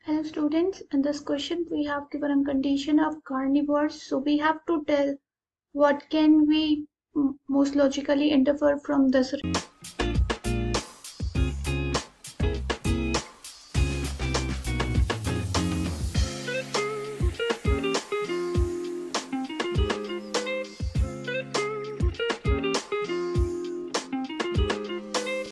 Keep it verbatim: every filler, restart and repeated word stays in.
Hello students, in this question we have given a condition of carnivores, so we have to tell what can we most logically infer from this.